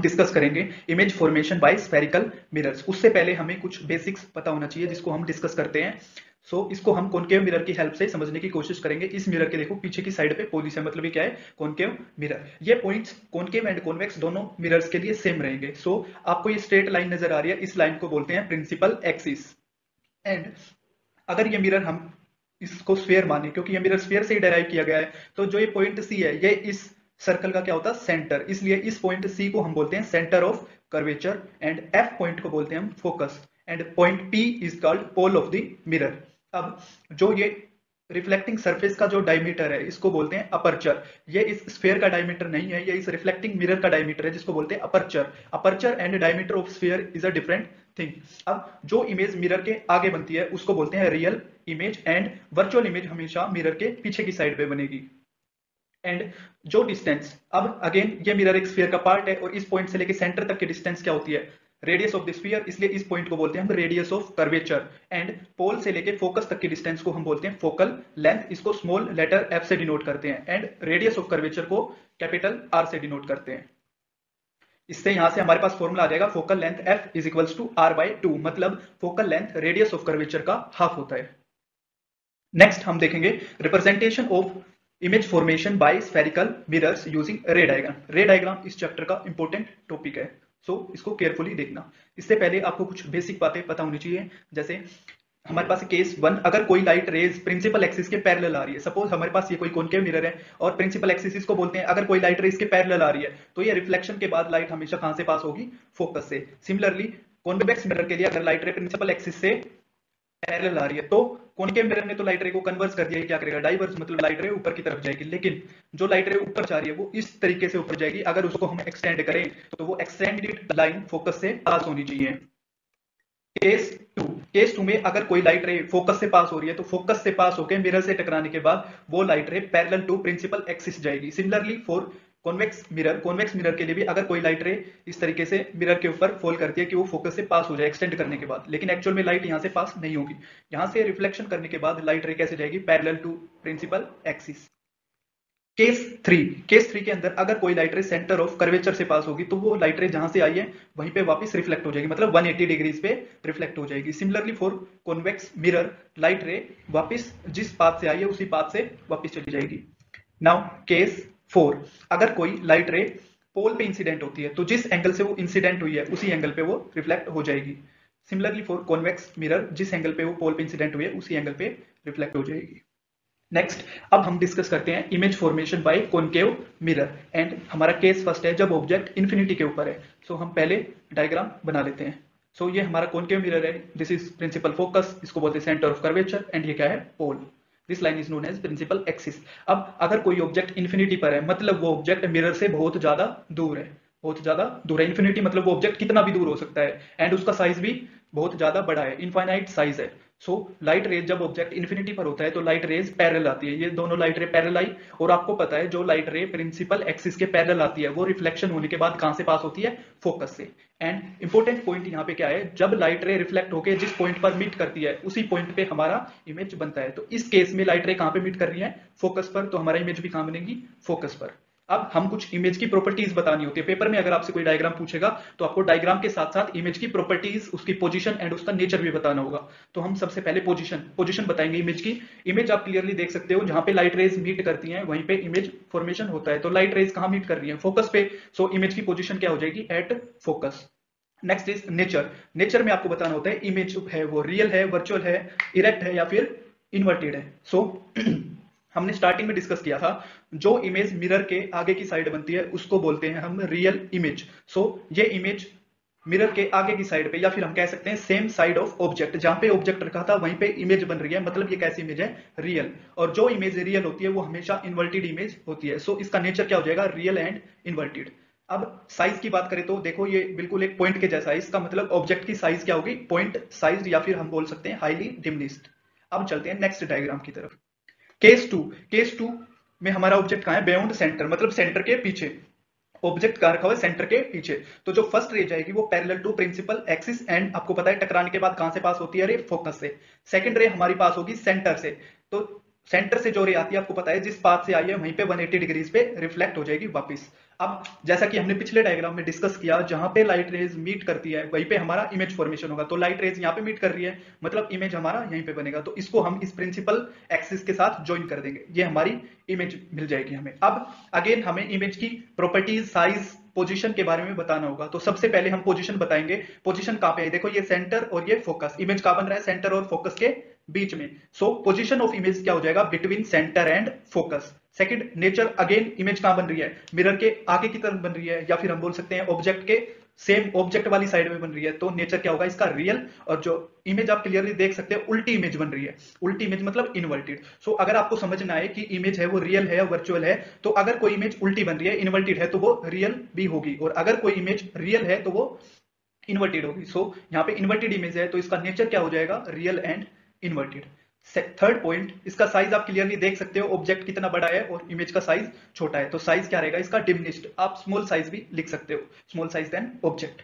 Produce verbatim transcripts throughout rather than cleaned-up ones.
Discuss करेंगे image formation by spherical mirrors. उससे पहले हमें कुछ बेसिक्स पता होना चाहिए जिसको हम डिस्कस करते हैं। सो so, इसको हम कॉनकेव मिरर की हेल्प से समझने की कोशिश करेंगे। इस मिरर के देखो पीछे की साइड पे पोजीशन, मतलब ये क्या है, कॉनकेव मिरर। ये पॉइंट्स कॉनकेव एंड कॉन्वेक्स दोनों मिरर्स के लिए सेम रहेंगे। सो so, आपको ये स्ट्रेट लाइन नजर आ रही है, इस लाइन को बोलते हैं प्रिंसिपल एक्सिस। एंड अगर ये मिरर हम इसको स्फीयर माने, क्योंकि ये मिरर स्फीयर से ही डेराइव किया गया है, तो जो ये पॉइंट सी है ये इस सर्कल का क्या होता है, सेंटर। इसलिए इस पॉइंट सी को हम बोलते हैं centre of curvature and F point को बोलते हैं हम focus and point P is called pole of the mirror. अब जो ये रिफ्लेक्टिंग सरफेस का जो डायमीटर है इसको बोलते हैं अपर्चर। ये इस स्फीयर का डायमीटर नहीं है, ये इस रिफ्लेक्टिंग मिरर का डायमीटर है जिसको बोलते हैं aperture. Aperture and diameter of sphere is a different thing. अब जो इमेज मिरर के आगे बनती है उसको बोलते हैं real image and virtual image हमेशा मिरर के पीछे की साइड पे बनेगी। एंड जो डिस्टेंस, अब अगेन ये मिरर एक स्फीयर का पार्ट है और इस पॉइंट से लेके सेंटर तक की डिस्टेंस क्या होती है, रेडियस ऑफ द स्फीयर, इसलिए इस पॉइंट को बोलते हैं हम radius of curvature. And pole से लेके फोकस तक की डिस्टेंस को हम बोलते हैं फोकल लेंथ, इसको स्मॉल लेटर एफ से डिनोट करते हैं। एंड रेडियस ऑफ कर्वेचर को कैपिटल आर से डिनोट करते हैं। इससे यहां से हमारे पास फॉर्मूला आ जाएगा focal length F is equals to R by two, मतलब focal length radius of curvature का हाफ होता है। नेक्स्ट हम देखेंगे representation of image formation by spherical mirrors using ray diagram. Ray diagram इस चैप्टर का इंपॉर्टेंट टॉपिक है, so so, इसको केयरफुली देखना। इससे पहले आपको कुछ बेसिक बातें पता होनी चाहिए। जैसे हमारे पास केस वन, अगर कोई लाइट रेज प्रिंसिपल एक्सिस के पैरेलल आ रही है, सपोज हमारे पास ये कोई कॉनकेव मिरर है और प्रिंसिपल एक्सिस इसको बोलते हैं, अगर कोई लाइट रेज के पैरेलल आ रही है तो ये रिफ्लेक्शन के बाद लाइट हमेशा कहां से पास होगी, फोकस से। सिमिलरली कॉन्वेक्स मिरर के लिए अगर लाइट रे प्रिंसिपल एक्सिस से पैरेलल आ रही है तो कॉनकेव मिरर ने तो लाइट रे को कन्वर्स कर दिया है, क्या करेगा, डाइवर्स, मतलब लाइट रे ऊपर की तरफ जाएगी। लेकिन जो लाइट रे ऊपर जा रही है वो इस तरीके से ऊपर जाएगी, अगर उसको हम एक्सटेंड करें तो वो एक्सटेंडेड लाइन फोकस से पास होनी चाहिए। केस टू, केस टू में अगर कोई लाइट रे फोकस से पास हो रही है तो फोकस से पास होकर मिरर से टकराने के बाद वो light ray parallel to principal axis जाएगी। Similarly for convex mirror, convex mirror के लिए भी अगर कोई लाइट रे इस तरीके से मिरर के ऊपर फॉल करती है कि वो फोकस से पास हो जाए एक्सटेंड करने के बाद, लेकिन एक्चुअल में लाइट यहां से पास नहीं होगी। यहां से रिफ्लेक्शन करने के बाद लाइट रे कैसे जाएगी, parallel to principal axis. Case three, case three के अंदर अगर कोई लाइट रे सेंटर ऑफ कर्वेचर से पास होगी तो वो लाइट रे जहां से आई है वहीं पे वापस रिफ्लेक्ट हो जाएगी, मतलब एक सौ अस्सी डिग्रीज पे रिफ्लेक्ट हो जाएगी। Similarly for convex mirror light ray वापस जिस पाथ से आई है उसी पाथ से वापस चली जाएगी। नाउ केस फोर, अगर कोई लाइट रे पोल पे इंसिडेंट होती है तो जिस एंगल से वो इंसिडेंट हुई है उसी एंगल पे वो रिफ्लेक्ट हो जाएगी। सिमिलरली फॉर कॉन्वेक्स मिरर जिस एंगल पे वो पोल पे इंसिडेंट हुई है उसी एंगल पे रिफ्लेक्ट हो जाएगी। नेक्स्ट अब हम डिस्कस करते हैं image formation by concave mirror. And हमारा केस फर्स्ट है जब ऑब्जेक्ट इन्फिनिटी के ऊपर है। सो so, हम पहले डायग्राम बना लेते हैं। सो so, ये हमारा कॉनकेव मिरर है, दिस इज प्रिंसिपल फोकस, इसको बोलते हैं सेंटर ऑफ कर्वेचर, एंड ये क्या है, pole. This line is known as principal axis. अब अगर कोई ऑब्जेक्ट इन्फिनिटी पर है मतलब वो ऑब्जेक्ट मिरर से बहुत ज्यादा दूर है, बहुत ज्यादा दूर है। इन्फिनिटी मतलब वो ऑब्जेक्ट कितना भी दूर हो सकता है एंड उसका साइज भी बहुत ज्यादा बड़ा है, इनफाइनाइट साइज है। सो लाइट रेज जब ऑब्जेक्ट इन्फिनिटी पर होता है तो लाइट रेज पैरेलल आती है, ये दोनों लाइट रे पैरेलल आई। और आपको पता है जो लाइट रे प्रिंसिपल एक्सिस के पैरेलल आती है वो रिफ्लेक्शन होने के बाद कहां से पास होती है, फोकस से। एंड इंपॉर्टेंट पॉइंट यहाँ पे क्या है, जब लाइट रे रिफ्लेक्ट होकर जिस पॉइंट पर मीट करती है उसी पॉइंट पे हमारा इमेज बनता है। तो इस केस में लाइट रे कहां पे मीट कर रही है, फोकस पर, तो हमारा इमेज भी कहां बनेगी, फोकस पर। अब हम कुछ इमेज की प्रॉपर्टीज बतानी होती है। पेपर में अगर आपसे कोई डायग्राम पूछेगा तो आपको डायग्राम के साथ साथ इमेज की प्रॉपर्टीज, उसकी पोजीशन एंड उसका नेचर भी बताना होगा। तो हम सबसे पहले पोजीशन पोजीशन बताएंगे इमेज की। इमेज आप क्लियरली देख सकते हो, जहां पे लाइट रेज मीट करती हैं वहीं पे इमेज फॉर्मेशन होता है। तो लाइट रेज कहां मीट कर रही है, फोकस पे। सो इमेज की पोजीशन क्या हो जाएगी, at focus. Next is nature. Nature में आपको बताना होता है इमेज है वो रियल है, वर्चुअल है, इरेक्ट है या फिर इन्वर्टेड है। सो so, हमने स्टार्टिंग में डिस्कस किया था जो इमेज मिरर के आगे की साइड बनती है उसको बोलते हैं हम रियल इमेज। सो ये इमेज मिरर के आगे की साइड पे, या फिर हम कह सकते हैं सेम साइड ऑफ ऑब्जेक्ट, जहां पे ऑब्जेक्ट रखा था वहीं पे इमेज बन रही है, मतलब ये कैसी इमेज है, रियल। और जो इमेज रियल होती है वो हमेशा इन्वर्टेड इमेज होती है। सो so, इसका नेचर क्या हो जाएगा, रियल एंड इन्वर्टेड। अब साइज की बात करें तो देखो ये बिल्कुल एक पॉइंट के जैसा है, इसका मतलब ऑब्जेक्ट की साइज क्या होगी, पॉइंट साइज, या फिर हम बोल सकते हैं हाईली डिमिनिश्ड। अब चलते हैं नेक्स्ट डायग्राम की तरफ। केस टू, केस टू में हमारा ऑब्जेक्ट कहां है, बियॉन्ड सेंटर, मतलब सेंटर के पीछे। ऑब्जेक्ट कहां रखा हुआ है, सेंटर के पीछे। तो जो फर्स्ट रे जाएगी वो parallel to principal axis, and आपको पता है टकराने के बाद कहां से पास होती है रे, फोकस से। सेकंड रे हमारी पास होगी सेंटर से। तो सेंटर से जो रे आती है आपको पता है जिस पाथ से आई है वहीं पे वन एटी डिग्रीज पे रिफ्लेक्ट हो जाएगी वापस। अब जैसा कि हमने पिछले डायग्राम में डिस्कस किया, जहां पे लाइट रेज मीट करती है वहीं पे हमारा इमेज फॉर्मेशन होगा। तो लाइट रेज यहाँ पे मीट कर रही है, मतलब इमेज हमारा यहीं पे बनेगा। तो इसको हम इस प्रिंसिपल एक्सिस के साथ ज्वाइन कर देंगे, ये हमारी इमेज मिल जाएगी हमें। अब अगेन हमें इमेज की प्रॉपर्टीज, साइज, पोजीशन के बारे में बताना होगा। तो सबसे पहले हम पोजीशन बताएंगे। पोजीशन कहां पे है, देखो ये सेंटर और ये फोकस, इमेज कहां बन रहा है, सेंटर और फोकस के बीच में। सो पोजीशन ऑफ इमेज क्या हो जाएगा, between centre and focus. Second, nature, again image कहां बन रही है, मिरर के आगे की तरफ बन रही है, या फिर हम बोल सकते हैं ऑब्जेक्ट के सेम ऑब्जेक्ट वाली साइड में बन रही है। तो नेचर क्या होगा इसका, रियल। और जो इमेज आप क्लियरली देख सकते हैं उल्टी इमेज बन रही है, उल्टी इमेज मतलब इन्वर्टेड। सो so, अगर आपको समझना है कि इमेज है वो रियल है या वर्चुअल है, तो अगर कोई इमेज उल्टी बन रही है, इन्वर्टेड है, तो वो रियल भी होगी, और अगर कोई इमेज रियल है तो वो इन्वर्टेड होगी। सो so, यहाँ पे इन्वर्टेड इमेज है तो इसका नेचर क्या हो जाएगा, real and inverted. Third point, इसका साइज आप क्लियरली देख सकते हो, ऑब्जेक्ट कितना बड़ा है और इमेज का साइज छोटा है, तो साइज क्या रहेगा इसका, डिमिनिश्ड। आप स्मॉल साइज भी लिख सकते हो, small size than object.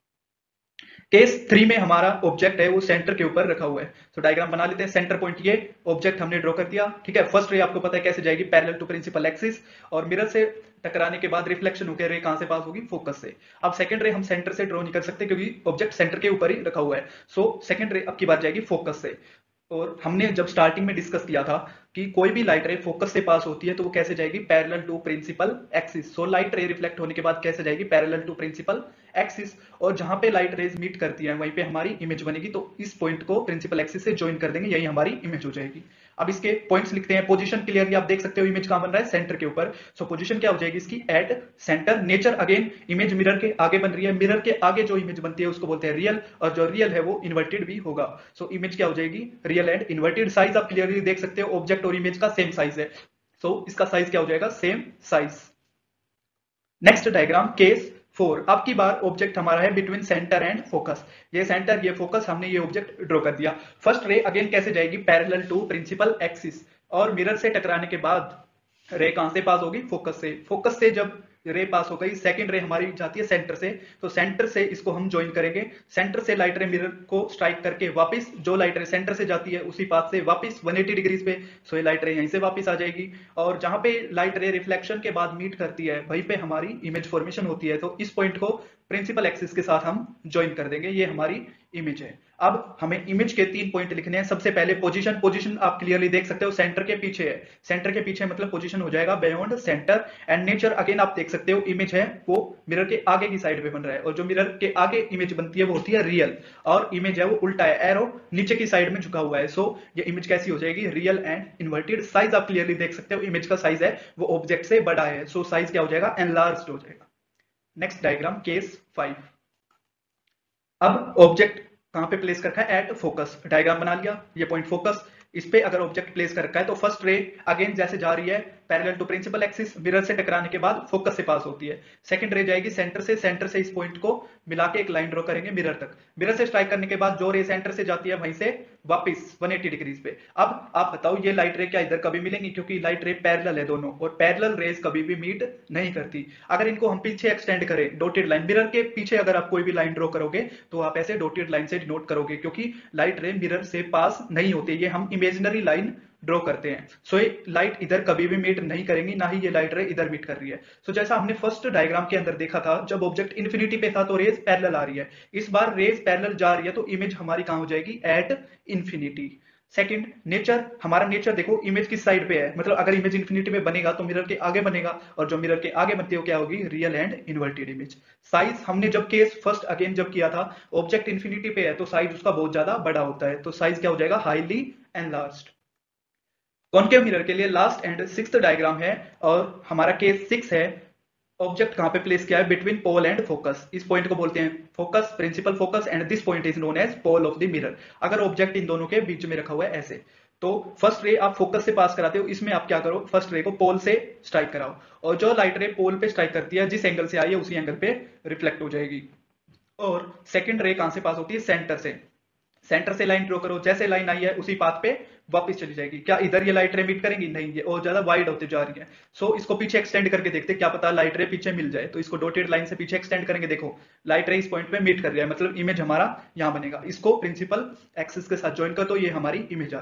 Case three में हमारा ऑब्जेक्ट है वो सेंटर के ऊपर रखा हुआ है। तो डायग्राम बना लेते हैं। सेंटर पॉइंट, ये ऑब्जेक्ट हमने ड्रॉ कर दिया, ठीक है। फर्स्ट रे आपको पता है कैसे जाएगी, पैरेलल टू प्रिंसिपल एक्सिस, और मिरर से टकराने के बाद रिफ्लेक्शन होकर रे कहां से पास होगी, फोकस से। अब सेकंड रे हम सेंटर से ड्रॉ नहीं कर सकते क्योंकि ऑब्जेक्ट सेंटर के ऊपर ही रखा हुआ है। सो सेकंड रे अब की बात जाएगी फोकस से। और हमने जब स्टार्टिंग में डिस्कस किया था कि कोई भी लाइट रे फोकस से पास होती है तो वो कैसे जाएगी, parallel to principal axis. So light ray reflect होने के बाद कैसे जाएगी, पैरेलल टू प्रिंसिपल एक्सिस। और जहां पे लाइट रेज मीट करती है वहीं पे हमारी इमेज बनेगी। तो इस पॉइंट को प्रिंसिपल एक्सिस से ज्वाइन कर देंगे, यही हमारी इमेज हो जाएगी। अब इसके पॉइंट्स लिखते हैं। पोजीशन क्लियरली आप देख सकते हो इमेज कहां बन रहा है, सेंटर के ऊपर। सो पोजीशन क्या हो जाएगी इसकी, at centre. Nature, again image mirror के आगे बन रही है, मिरर के आगे जो इमेज बनती है उसको बोलते हैं रियल, और जो रियल है वो इन्वर्टेड भी होगा। सो इमेज क्या हो जाएगी, रियल एंड इन्वर्टेड। साइज आप क्लियरली देख सकते हो, ऑब्जेक्ट और इमेज का सेम साइज है, सो so, इसका साइज क्या हो जाएगा, same size. Next diagram, case four. अब की बार ऑब्जेक्ट हमारा है बिटवीन सेंटर एंड फोकस। ये सेंटर, ये फोकस, हमने ये ऑब्जेक्ट ड्रॉ कर दिया। फर्स्ट रे अगेन कैसे जाएगी, पैरेलल टू प्रिंसिपल एक्सिस, और मिरर से टकराने के बाद रे कहां से पास होगी, फोकस से। फोकस से जब रे पास हो गई, सेकंड रे हमारी जाती है सेंटर से, तो सेंटर से इसको हम ज्वाइन करेंगे। सेंटर से लाइट रे मिरर को स्ट्राइक करके वापस जो लाइट रे सेंटर से जाती है उसी पाथ से वापस वन एटी डिग्रीज पे, सो ये लाइट रे यहीं से वापस आ जाएगी। और जहां पे लाइट रे रिफ्लेक्शन के बाद मीट करती है वहीं पे हमारी इमेज फॉर्मेशन होती है। तो इस पॉइंट को प्रिंसिपल एक्सिस के साथ हम ज्वाइन कर देंगे, ये हमारी इमेज है। अब हमें इमेज के तीन पॉइंट लिखने हैं। सबसे पहले पोजीशन। पोजीशन आप क्लियरली देख सकते हो सेंटर के पीछे है, सेंटर के पीछे मतलब पोजीशन हो जाएगा beyond centre. And nature, again आप देख सकते हो इमेज है वो मिरर के आगे की साइड पे बन रहा है, और जो मिरर के आगे इमेज बनती है वो होती है रियल, और इमेज है वो उल्टा है, एरो नीचे की साइड में झुका हुआ है। सो ये इमेज कैसी हो जाएगी, रियल एंड इन्वर्टेड। साइज आप क्लियरली देख सकते हो, इमेज का साइज है वो ऑब्जेक्ट से बड़ा है, सो साइज क्या हो जाएगा, एनलार्ज्ड हो जाएगा। Next diagram, case five. अब ऑब्जेक्ट कहां पे प्लेस कर रखा है, एट फोकस। डायग्राम बना लिया, ये पॉइंट फोकस, इस पे अगर ऑब्जेक्ट प्लेस कर रखा है तो फर्स्ट रे अगेन जैसे जा रही है parallel to principal axis, mirror से टकराने के बाद फोकस से पास होती है। सेकंड रे जाएगी सेंटर से, सेंटर से इस पॉइंट को मिला के एक लाइन ड्रॉ करेंगे मिरर तक। मिरर से स्ट्राइक करने के बाद जो रे सेंटर से जाती है वहीं से वापस वन एटी डिग्रीज पे। अब आप बताओ ये लाइट रे क्या इधर कभी मिलेंगी, क्योंकि लाइट रे पैरेलल है दोनों, और पैरेलल रेज कभी भी मीट नहीं करती। अगर इनको हम पीछे एक्सटेंड करें, डॉटेड लाइन, मिरर के पीछे अगर आप कोई भी लाइन ड्रॉ करोगे तो आप ऐसे डॉटेड लाइन से डिनोट करोगे, क्योंकि लाइट रे मिरर से पास नहीं होती, ये हम इमेजिनरी लाइन ड्रॉ करते हैं। सो so, ये लाइट इधर कभी भी मीट नहीं करेंगी, ना ही ये लाइट रे इधर मीट कर रही है। सो so, जैसा हमने फर्स्ट डायग्राम के अंदर देखा था, जब ऑब्जेक्ट इन्फिनिटी पे था तो रेज पैरेलल आ रही है, इस बार रेज पैरेलल जा रही है तो इमेज हमारी कहां हो जाएगी, एट इन्फिनिटी। सेकंड, नेचर, हमारा नेचर देखो इमेज किस साइड पे है, मतलब अगर इमेज इन्फिनिटी में बनेगा तो मिरर के आगे बनेगा, और जो मिरर के आगे बनती है वो क्या होगी, real and inverted image. Size, हमने जब केस फर्स्ट अगेन जब किया था, ऑब्जेक्ट इन्फिनिटी पे है तो साइज उसका बहुत ज्यादा बड़ा होता है, तो साइज क्या हो जाएगा, हाईली एनलार्ज्ड। कॉनकेव मिरर के लिए लास्ट एंड सिक्स्थ डायग्राम है, और हमारा केस सिक्स है। ऑब्जेक्ट कहां पे प्लेस किया है, बिटवीन पोल एंड फोकस। इस पॉइंट को बोलते हैं focus, principal focus, and this point is known as pole of the mirror. अगर ऑब्जेक्ट इन दोनों के बीच में रखा हुआ है ऐसे, तो फर्स्ट रे आप फोकस से पास कराते हो, इसमें आप क्या करो, फर्स्ट रे को पोल से स्ट्राइक कराओ, और जो लाइट रे पोल पे स्ट्राइक करती है जिस एंगल से आई है उसी एंगल पे रिफ्लेक्ट हो जाएगी। और सेकंड रे कहां से पास होती है, सेंटर से। सेंटर से लाइन ड्रॉ करो, जैसे लाइन आई है उसी पाथ पे वापस चली जाएगी। क्या इधर ये लाइट रे मीट करेंगी, नहीं, ये और ज्यादा वाइड होते जा रही है। सो so, इसको पीछे एक्सटेंड करके देखते, क्या पता लाइट रे पीछे मिल जाए, तो इसको डॉटेड लाइन से पीछे एक्सटेंड करेंगे। देखो लाइट रे इस पॉइंट पे मीट कर रही है, मतलब इमेज हमारा यहां बनेगा। इसको प्रिंसिपल एक्सिस के साथ ज्वाइन कर, तो ये हमारी इमेज आ गई।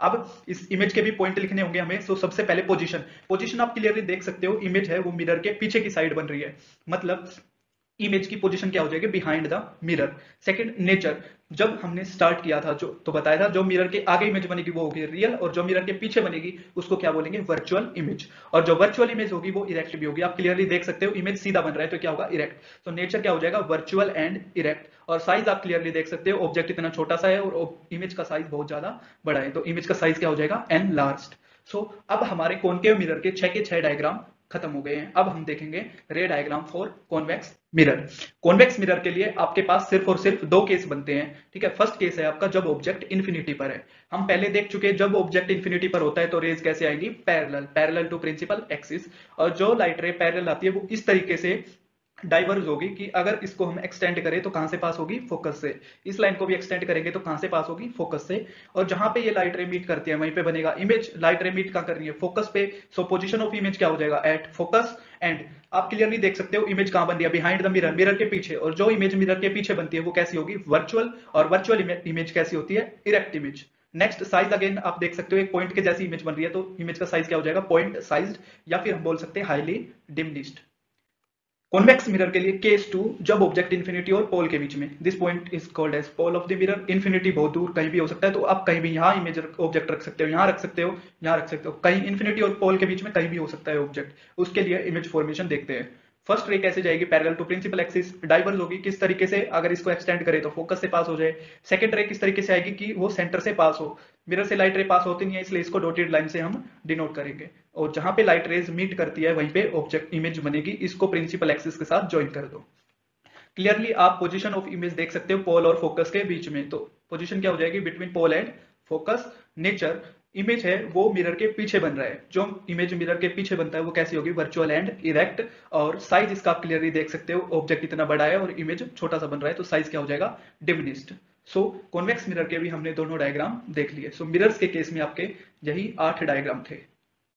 अब इस इमेज के भी पॉइंट लिखने होंगे हमें। सो सबसे पहले पोजीशन, पोजीशन आप क्लियरली देख सकते हो, इमेज है वो मिरर के पीछे की साइड बन रही है, मतलब इमेज की पोजीशन क्या हो जाएगी, behind the mirror. Second nature, जब हमने स्टार्ट किया था जो तो बताया था जो मिरर के आगे इमेज बनेगी वो होगी रियल, और जो मिरर के पीछे बनेगी उसको क्या बोलेंगे, वर्चुअल इमेज। और जो वर्चुअल इमेज होगी वो इरेक्ट भी होगी। आप क्लियरली देख सकते हो इमेज सीधा बन रहा है तो क्या होगा, इरेक्ट। तो नेचर क्या हो जाएगा, वर्चुअल एंड इरेक्ट। और साइज आप क्लियरली देख सकते हो, ऑब्जेक्ट इतना छोटा सा है और इमेज का साइज बहुत ज्यादा बड़ा है, तो इमेज का साइज क्या हो जाएगा, एन लार्ज। सो अब हमारे कॉनकेव मिरर के छह के छह डायग्राम खत्म हो गए हैं। अब हम देखेंगे ray diagram for convex mirror. Convex mirror के लिए आपके पास सिर्फ और सिर्फ दो केस बनते हैं, ठीक है। फर्स्ट केस है आपका जब ऑब्जेक्ट इन्फिनिटी पर है। हम पहले देख चुके हैं जब ऑब्जेक्ट इन्फिनिटी पर होता है तो रेज कैसे आएंगी, parallel, parallel to principal axis. और जो लाइट रे पैरेलल आती है वो इस तरीके से डाइवर्ज होगी कि अगर इसको हम एक्सटेंड करें तो कहां से पास होगी, फोकस से। इस लाइन को भी एक्सटेंड करेंगे तो कहां से पास होगी, फोकस से। और जहां पे ये लाइट रे मीट करती है वहीं पे बनेगा इमेज। लाइट रे मीट कहां कर रही है, फोकस पे। सो पोजीशन ऑफ इमेज क्या हो जाएगा, एट फोकस। एंड आप क्लियरली देख सकते हो इमेज कहां बन रही है, बिहाइंड द मिरर, मिरर के पीछे। और जो इमेज मिरर के पीछे बनती है वो कैसी होगी, वर्चुअल। और वर्चुअल इमेज कैसी होती है, erect image. Next size, again आप देख सकते हो एक पॉइंट के जैसी इमेज बन रही है तो इमेज का साइज क्या हो जाएगा, पॉइंट साइज्ड, या फिर हम बोल सकते हैं हाईली डिमिनिश्ड। कॉन्वेक्स मिरर के लिए केस टू, जब ऑब्जेक्ट इन्फिनिटी और पोल के बीच में, this point is called as pole of the mirror. Infinity बहुत दूर कहीं भी हो सकता है, तो आप कहीं भी यहाँ इमेज ऑब्जेक्ट रख सकते हो, यहाँ रख सकते हो, यहाँ रख सकते हो, कहीं इन्फिनिटी और पोल के बीच में कहीं भी हो सकता है ऑब्जेक्ट। उसके लिए इमेज फॉर्मेशन देखते हैं। फर्स्ट रे कैसे जाएगी, parallel to principal axis, diverge होगी किस तरीके से, अगर इसको एक्सटेंड करें तो फोकस से पास हो जाए। सेकंड रे किस तरीके से आएगी कि वो सेंटर से पास हो, मिरर से लाइट रे पास होती नहीं है इसलिए इसको डॉटेड लाइन से हम डिनोट करेंगे। और जहां पे लाइट रेज मीट करती है वहीं पे ऑब्जेक्ट इमेज बनेगी, इसको प्रिंसिपल एक्सिस के साथ ज्वाइन कर दो। क्लियरली आप पोजीशन ऑफ इमेज देख सकते हो पोल और फोकस के बीच में, तो पोजीशन क्या हो जाएगी, between pole and focus. Nature, image है वो मिरर के पीछे बन रहा है, जो इमेज मिरर के पीछे बनता है वो कैसी होगी, वर्चुअल एंड इरेक्ट। और साइज इसका आप क्लियरली देख सकते हो, ऑब्जेक्ट इतना बड़ा है और इमेज छोटा सा बन रहा है तो साइज क्या हो जाएगा, डिमिनिश्ड। सो कॉन्वेक्स मिरर के भी हमने दोनों डायग्राम देख लिए। सो मिरर्स के केस में आपके यही आठ डायग्राम थे।